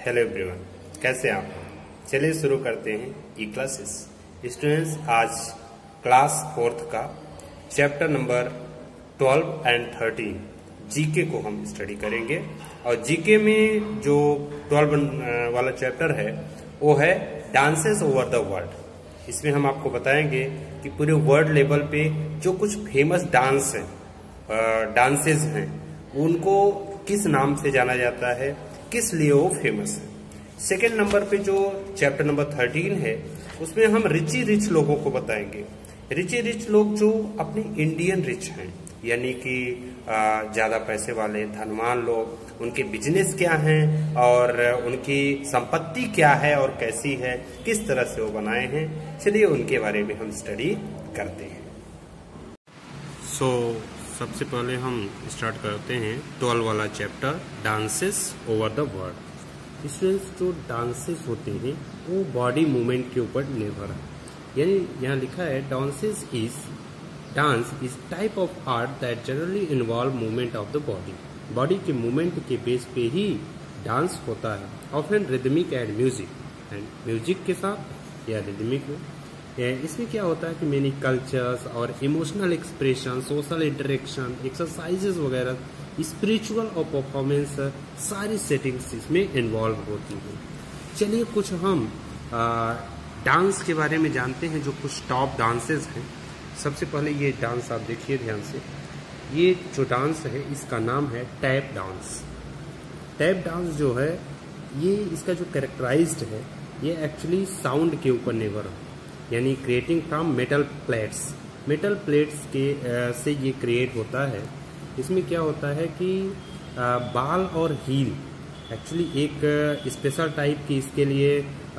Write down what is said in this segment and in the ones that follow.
Hello everyone, कैसे आप? चलिए शुरू करते हैं ई क्लासेस। स्टूडेंट्स, आज क्लास 4th का चैप्टर नंबर 12 एंड 13 जीके को हम स्टडी करेंगे। और जीके में जो 12 वाला चैप्टर है वो है डांसेस ओवर द वर्ल्ड। इसमें हम आपको बताएंगे कि पूरे वर्ल्ड लेवल पे जो कुछ फेमस डांस है, डांसेस हैं, उनको किस नाम से जाना जाता है, किस लिए वो फेमस है। सेकेंड नंबर पे जो चैप्टर नंबर 13 है उसमें हम रिची रिच लोगों को बताएंगे। रिची रिच लोग जो अपने इंडियन रिच हैं, यानी कि ज्यादा पैसे वाले धनवान लोग, उनके बिजनेस क्या हैं और उनकी संपत्ति क्या है और कैसी है, किस तरह से वो बनाए हैं। चलिए उनके बारे में हम स्टडी करते हैं। सबसे पहले हम स्टार्ट करते हैं 12 वाला chapter dances over the world. Students, जो डांसेस होते हैं वो बॉडी मूवमेंट के ऊपर निर्भर है। यानी यहाँ लिखा है dance is type of art that generally involve movement of the body. Body के मूवमेंट के बेस पे ही डांस होता है, ऑफन रिदमिक एंड म्यूजिक के साथ या रिदमिक में। इसमें क्या होता है कि मेनी कल्चर्स और emotional expression, social interaction, exercises वगैरह, स्पिरिचुअल और परफॉर्मेंस, सारी सेटिंग्स इसमें इन्वॉल्व होती हैं। चलिए कुछ हम डांस के बारे में जानते हैं, जो कुछ टॉप डांसेस हैं। सबसे पहले ये डांस आप देखिए ध्यान से। ये जो डांस है इसका नाम है टैप डांस। टैप डांस जो है ये इसका जो कैरेक्टराइज्ड है ये एक्चुअली साउंड के ऊपर निर्भर है, यानी क्रिएटिंग फ्रॉम मेटल प्लेट्स के से ये क्रिएट होता है। इसमें क्या होता है कि बाल और हील एक्चुअली एक स्पेशल टाइप की इसके लिए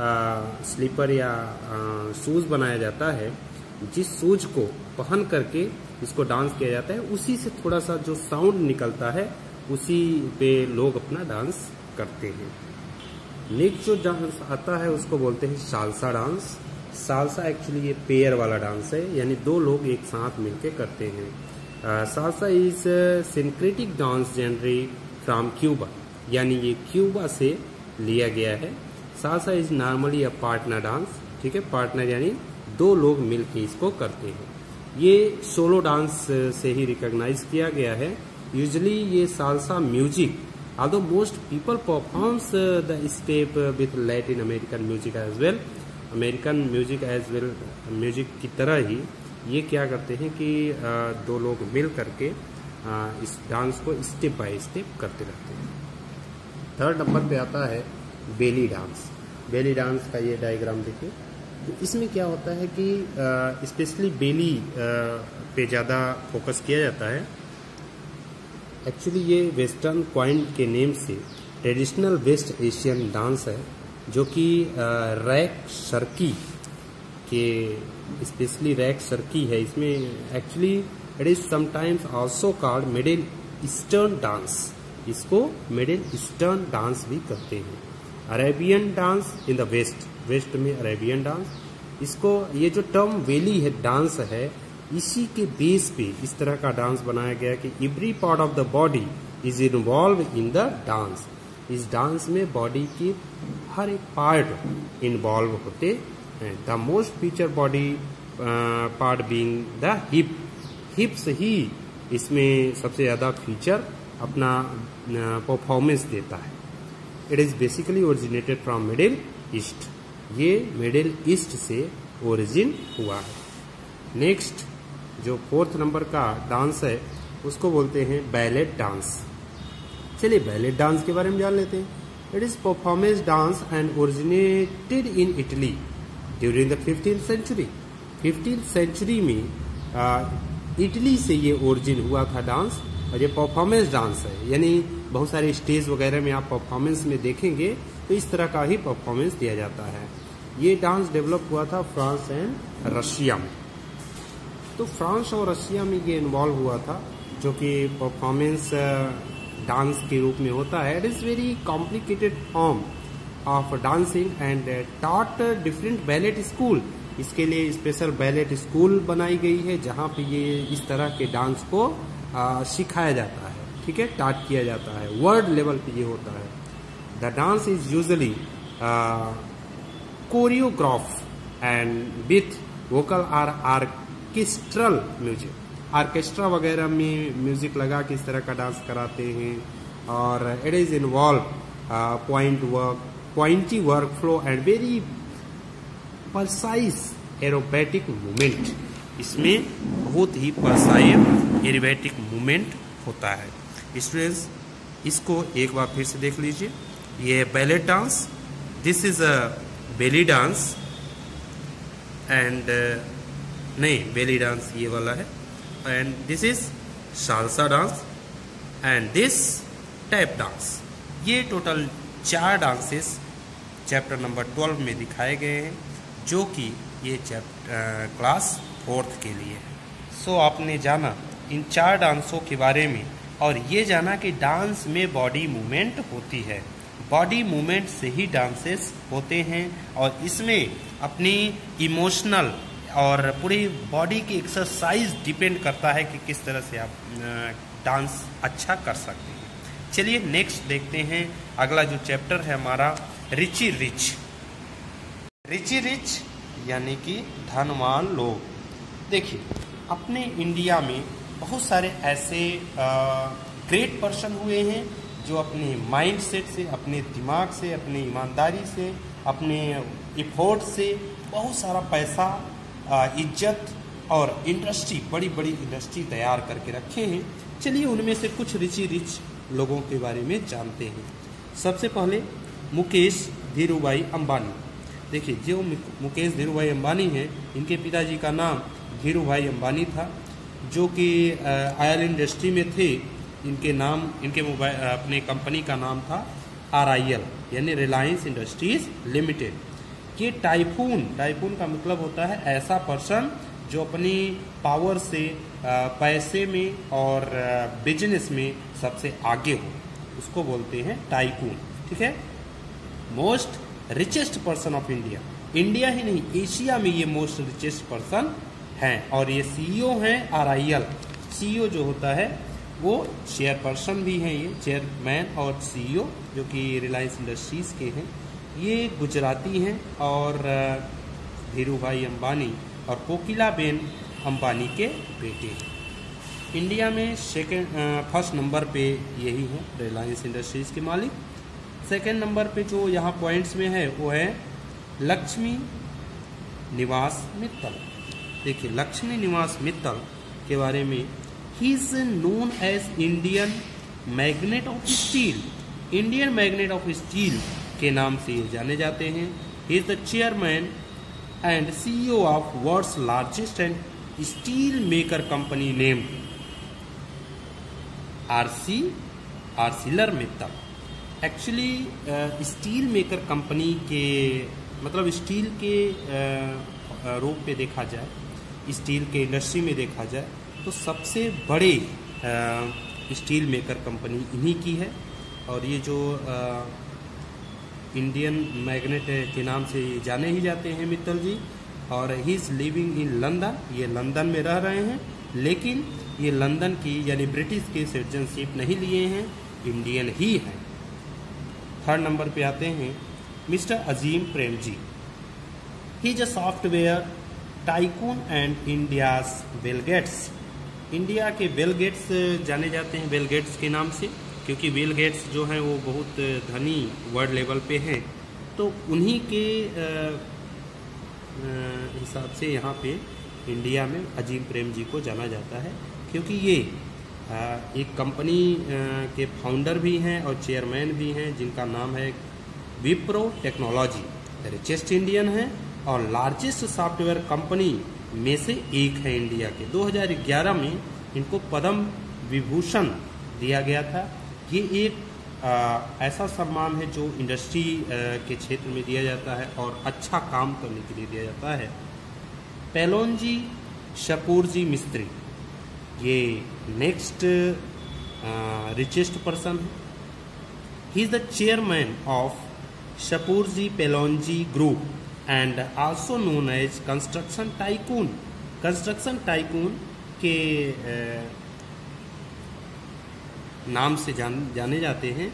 स्लीपर या शूज बनाया जाता है। जिस शूज को पहन करके इसको डांस किया जाता है, उसी से थोड़ा सा जो साउंड निकलता है उसी पे लोग अपना डांस करते हैं। नेक्स्ट जो डांस आता है उसको बोलते हैं साल्सा डांस। साल्सा एक्चुअली ये पेयर वाला डांस है, यानी दो लोग एक साथ मिलके करते हैं। Salsa is syncretic dance generally from Cuba, यानी ये क्यूबा से लिया गया है। Salsa is normally a partner dance, ठीक है, पार्टनर यानी दो लोग मिलके इसको करते हैं। ये सोलो डांस से ही रिकॉग्नाइज किया गया है। यूजुअली ये salsa music, although most people performs the step with Latin American music as well, American music as well music की तरह ही ये क्या करते हैं कि दो लोग मिल करके इस डांस को स्टेप बाय स्टेप करते रहते हैं। थर्ड नंबर पे आता है बेली डांस। बेली डांस का ये डायग्राम देखिए। तो इसमें क्या होता है कि स्पेशली बेली पे ज़्यादा फोकस किया जाता है। एक्चुअली ये वेस्टर्न क्वाइंट के नेम से ट्रेडिशनल वेस्ट एशियन डांस है, जो कि रैक सर्की के स्पेशली रैक सर्की है। इसमें actually it is sometimes also called middle eastern dance. इसको मिडिल ईस्टर्न डांस भी कहते हैं। Arabian dance in the west में अरेबियन डांस। इसको ये जो टर्म वेली है डांस है, इसी के बेस पे इस तरह का डांस बनाया गया कि every part of the body is involve in the dance. इस डांस में बॉडी की हर एक पार्ट इन्वॉल्व होते हैं। The most feature body part being the hips ही इसमें सबसे ज्यादा फीचर अपना परफॉर्मेंस देता है। It is basically originated from middle east. ये मिडिल ईस्ट से ओरिजिन हुआ है। नेक्स्ट जो 4th नंबर का डांस है उसको बोलते हैं बैलेट डांस। चलिए बैलेट डांस के बारे में जान लेते हैं। It is performance dance and originated in Italy during the 15th century. 15th century में इटली से ये ओरिजिन हुआ था डांस। और ये परफॉर्मेंस डांस है, यानी बहुत सारे स्टेज वगैरह में आप परफॉर्मेंस में देखेंगे तो इस तरह का ही परफॉर्मेंस दिया जाता है। ये डांस डेवलप हुआ था फ्रांस एंड रशिया में। तो फ्रांस और रशिया में ये इन्वॉल्व हुआ था, जो कि परफॉर्मेंस डांस के रूप में होता है। It is very complicated form of dancing and taught different ballet school. इसके लिए स्पेशल बैलेट स्कूल बनाई गई है, जहाँ पे ये इस तरह के डांस को सिखाया जाता है, ठीक है, टॉट किया जाता है। वर्ल्ड लेवल पे ये होता है। The dance is usually choreographed and with vocal or orchestral music. Orchestra वगैरह में म्यूजिक लगा के इस तरह का डांस कराते हैं. और it is involve pointy work flow and very precise aerobatic movement. इसमें बहुत ही परसाइज एरोबैटिक मूवमेंट होता है. स्टूडेंट्स, इसको एक बार फिर से देख लीजिए. ये ballet dance, this is a belly dance and नहीं, बेली डांस ये वाला है. And this is salsa dance and this tap dance. ये टोटल 4 डांसेस चैप्टर नंबर 12 में दिखाए गए हैं, जो कि ये क्लास 4th के लिए है. सो आपने जाना इन 4 डांसों के बारे में, और ये जाना कि डांस में बॉडी मूवमेंट होती है. बॉडी मूवमेंट से ही डांसेस होते हैं, और इसमें अपनी इमोशनल और पूरी बॉडी की एक्सरसाइज डिपेंड करता है कि किस तरह से आप डांस अच्छा कर सकते हैं. चलिए नेक्स्ट देखते हैं. अगला जो चैप्टर है हमारा रिची रिच. रिची रिच यानी कि धनवान लोग. देखिए, अपने इंडिया में बहुत सारे ऐसे ग्रेट पर्सन हुए हैं जो अपने माइंड सेट से, अपने दिमाग से, अपनी ईमानदारी से, अपने इफोर्ट से बहुत सारा पैसा, इज्जत और इंडस्ट्री, बड़ी बड़ी इंडस्ट्री तैयार करके रखे हैं. चलिए उनमें से कुछ रिची रिच लोगों के बारे में जानते हैं. सबसे पहले मुकेश धीरूभाई अंबानी. देखिए, जो मुकेश धीरूभाई अंबानी हैं, इनके पिताजी का नाम धीरूभाई अंबानी था, जो कि ऑयल इंडस्ट्री में थे. इनके नाम, इनके अपने कंपनी का नाम था RIL यानी रिलायंस इंडस्ट्रीज लिमिटेड. ये टाइफून का मतलब होता है ऐसा पर्सन जो अपनी पावर से पैसे में और बिजनेस में सबसे आगे हो, उसको बोलते हैं टाइकून. ठीक है. Most richest person of India. India ही नहीं, एशिया में ये मोस्ट रिचेस्ट पर्सन हैं. और ये CEO हैं RIL. CEO जो होता है वो चेयरपर्सन भी हैं, ये चेयरमैन और CEO जो कि रिलायंस इंडस्ट्रीज के हैं. ये गुजराती हैं और धीरूभाई अंबानी और कोकिलाबेन अंबानी के बेटे. इंडिया में फर्स्ट नंबर पे यही है रिलायंस इंडस्ट्रीज के मालिक. सेकंड नंबर पे जो यहाँ पॉइंट्स में है वो है लक्ष्मी निवास मित्तल. देखिए, लक्ष्मी निवास मित्तल के बारे में, he is known as Indian magnate of steel. Indian magnate of steel के नाम से ये जाने जाते हैं. He is the chairman and CEO of world's largest and steel maker company named ArcelorMittal. Actually steel maker company के मतलब steel के रूप पे देखा जाए, स्टील के इंडस्ट्री में देखा जाए तो सबसे बड़े स्टील मेकर कंपनी इन्हीं की है. और ये जो इंडियन मैग्नेट के नाम से जाने ही जाते हैं मित्तल जी. और he is living in London. ये लंदन में रह रहे हैं, लेकिन ये लंदन की यानी ब्रिटिश की सिटीजनशिप नहीं लिए हैं, इंडियन ही हैं. थर्ड नंबर पे आते हैं mister Azim Premji. He is a software tycoon and India's Bill Gates. India के बिल गेट्स जाने जाते हैं बिल गेट्स के नाम से, क्योंकि बिल गेट्स जो हैं वो बहुत धनी वर्ल्ड लेवल पे हैं. तो उन्हीं के हिसाब से यहाँ पे इंडिया में अजीम प्रेम जी को जाना जाता है, क्योंकि ये एक कंपनी के फाउंडर भी हैं और चेयरमैन भी हैं, जिनका नाम है विप्रो टेक्नोलॉजी. रिचेस्ट इंडियन है और लार्जेस्ट सॉफ्टवेयर कंपनी में से एक है इंडिया के. 2011 में इनको पद्म विभूषण दिया गया था. ये एक ऐसा सम्मान है जो इंडस्ट्री के क्षेत्र में दिया जाता है और अच्छा काम करने के लिए दिया जाता है. पेलोनजी शपूरजी मिस्त्री, ये नेक्स्ट रिचेस्ट पर्सन है. He is the chairman of Shapoorji Pallonji group and also known as construction tycoon. Construction tycoon के नाम से जाने जाते हैं.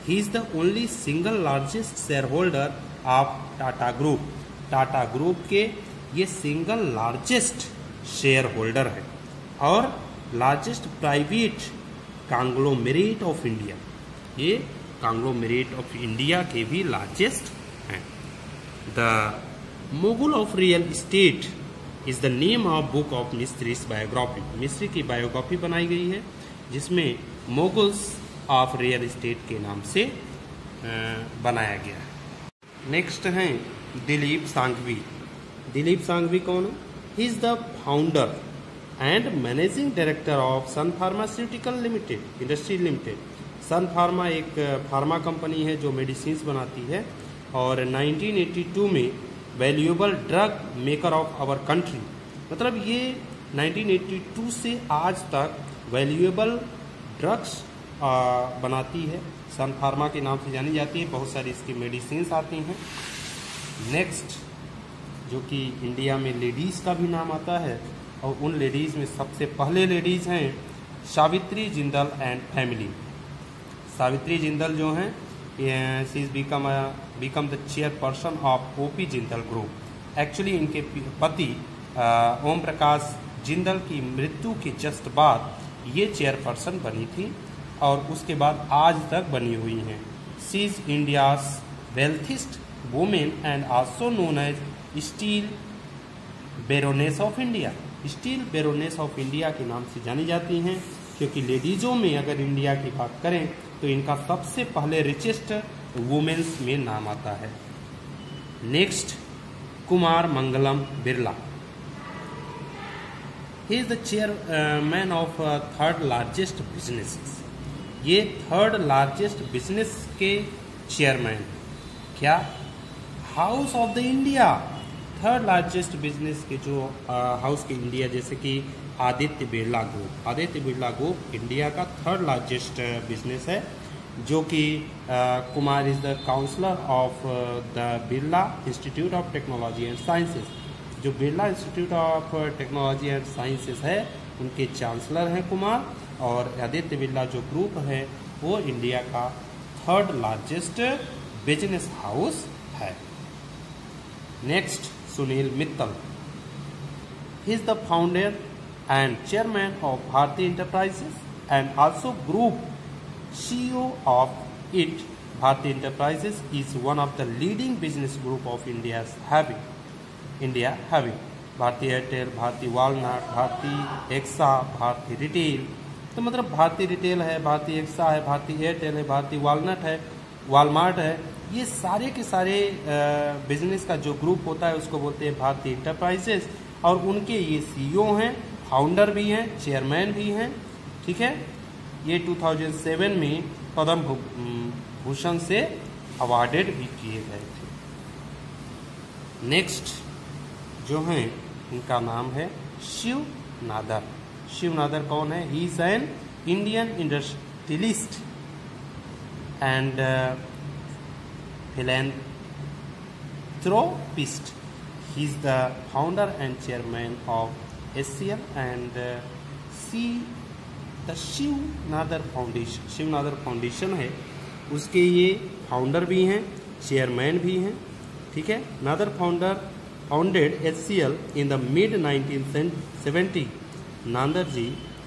He is the only single largest shareholder of Tata group. Tata group के ये सिंगल लार्जेस्ट शेयर होल्डर है और largest private conglomerate of India, ये कांग्लोमेरेट ऑफ इंडिया के भी लार्जेस्ट हैं। The mogul of real estate is the name of book of Mistry's biography. Mistry की biography बनाई गई है जिसमें मोगल्स ऑफ रियल इस्टेट के नाम से बनाया गया है। नेक्स्ट हैं दिलीप सांघवी। दिलीप सांघवी कौन है? He is the founder and managing director of Sun pharmaceutical limited industry limited. Sun pharma एक फार्मा कंपनी है जो मेडिसिन्स बनाती है और 1982 में valuable drug maker of our country, मतलब ये 1982 से आज तक वैल्यूएबल ड्रग्स बनाती है। सन फार्मा के नाम से जानी जाती है, बहुत सारी इसकी मेडिसिन्स आती हैं। नेक्स्ट जो कि इंडिया में लेडीज़ का भी नाम आता है और उन लेडीज़ में सबसे पहले लेडीज़ हैं सावित्री जिंदल एंड फैमिली। सावित्री जिंदल जो हैं she is become the chairperson of OP Jindal group. Actually इनके पति ओम प्रकाश जिंदल की मृत्यु के जस्ट बाद ये चेयरपर्सन बनी थी और उसके बाद आज तक बनी हुई हैं। She is India's wealthiest women and also known as steel baroness of India. Steel baroness of India के नाम से जानी जाती हैं क्योंकि लेडीज़ों में अगर इंडिया की बात करें तो इनका सबसे पहले रिचेस्ट वुमेन्स में नाम आता है। Next Kumar Mangalam Birla. He is the chairman of third largest businesses. ये थर्ड लार्जेस्ट बिजनेस के चेयरमैन। क्या? House of the India. Third largest business के जो हाउस के इंडिया, जैसे कि Aditya Birla group. Aditya Birla group India का थर्ड लार्जेस्ट बिजनेस है, जो कि Kumar is the counsellor of the Birla institute of technology and sciences. जो Birla institute of technology and sciences है उनके चांसलर हैं कुमार, और आदित्य बिरला जो ग्रुप है वो इंडिया का थर्ड लार्जेस्ट बिजनेस हाउस है। Next Sunil Mittal. He is the founder and chairman of Bharti Enterprises and also group CEO of it. Bharti Enterprises is one of the leading business group of India having Bharti Airtel, Bharti Walnut, Bharti Exa, Bharti Retail। तो मतलब Bharti retail है, Bharti AXA है, Bharti Airtel है, Bharti walnut है, Walmart है। ये सारे के सारे बिजनेस का जो ग्रुप होता है उसको बोलते हैं भारती इंटरप्राइजेस, और उनके ये सीईओ हैं, फाउंडर भी हैं, चेयरमैन भी हैं। ठीक है, ये 2007 में पद्म भूषण से अवार्डेड भी किए गए थे। नेक्स्ट जो हैं इनका नाम है शिव नादर। शिव नादर कौन है? He is an Indian industrialist and philanthropist. He is the founder and chairman of SCL and the Shiv Nadar foundation. Shiv Nadar foundation है उसके ये फाउंडर भी हैं, चेयरमैन भी हैं। ठीक है, Nadar founded HCL in the mid 1970। Nadar ji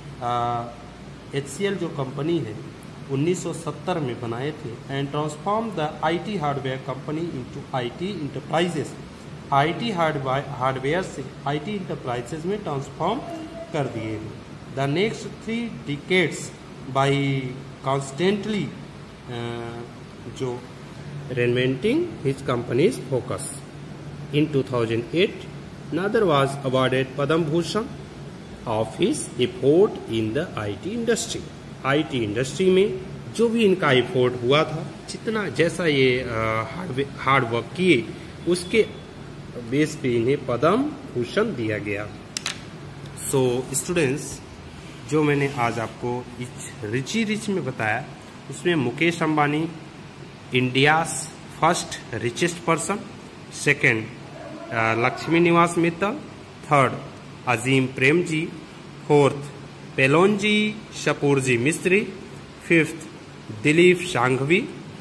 HCL जो कंपनी है 1970 में बनाए थे and transform the IT hardware company into IT enterprises. IT hardware से IT इंटरप्राइजेस में ट्रांसफॉर्म कर दिए। The next 3 decades by constantly जो reinventing his company's focus. In 2008, Nader was awarded Padma Bhushan of his effort in the IT industry. IT industry में जो भी इनका effort हुआ था, जितना जैसा ये हार्ड वर्क किए, उसके बेस पे इन्हें पद्म भूषण दिया गया। सो स्टूडेंट्स, जो मैंने आज आपको इस रिच में बताया, उसमें Mukesh Ambani India's first richest person, second Lakshmi Niwas Mittal, third Azim Premji, fourth Pallonji Shapoorji Mistry, fifth Dilip Sanghvi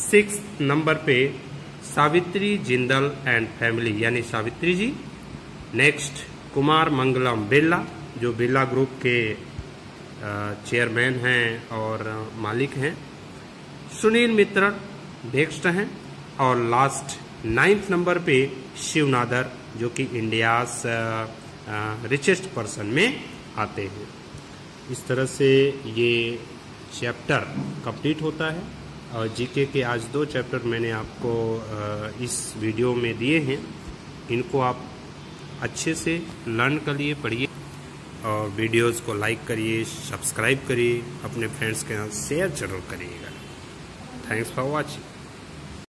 6 number पे सावित्री जिंदल एंड फैमिली यानी सावित्री जी। नेक्स्ट कुमार मंगलम बिरला जो बिरला ग्रुप के चेयरमैन हैं और मालिक हैं। सुनील मित्र नेक्स्ट हैं। और लास्ट 9th नंबर पे शिव नादर जो कि इंडियाज रिचेस्ट पर्सन में आते हैं। इस तरह से ये चैप्टर कंप्लीट होता है। और जीके के आज 2 चैप्टर मैंने आपको इस वीडियो में दिए हैं। इनको आप अच्छे से लर्न करिए, पढ़िए और वीडियोस को लाइक करिए, सब्सक्राइब करिए, अपने फ्रेंड्स के साथ शेयर जरूर करिएगा। Thanks for watching.